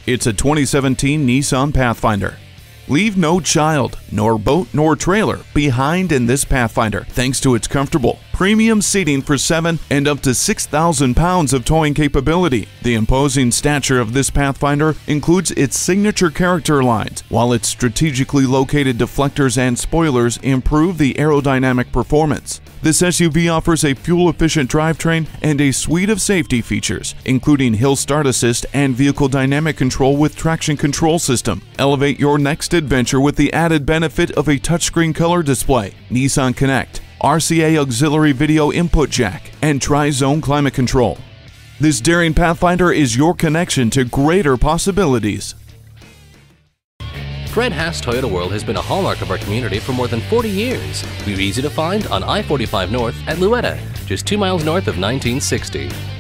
It's a 2017 Nissan Pathfinder. Leave no child, nor boat, nor trailer behind in this Pathfinder thanks to its comfortable, premium seating for 7 and up to 6,000 pounds of towing capability. The imposing stature of this Pathfinder includes its signature character lines, while its strategically located deflectors and spoilers improve the aerodynamic performance. This SUV offers a fuel-efficient drivetrain and a suite of safety features, including hill start assist and vehicle dynamic control with traction control system. Elevate your next adventure with the added benefit of a touchscreen color display, Nissan Connect, RCA auxiliary video input jack, and tri-zone climate control. This daring Pathfinder is your connection to greater possibilities. Fred Haas Toyota World has been a hallmark of our community for more than 40 years. We're easy to find on I-45 North at Louetta, just 2 miles north of 1960.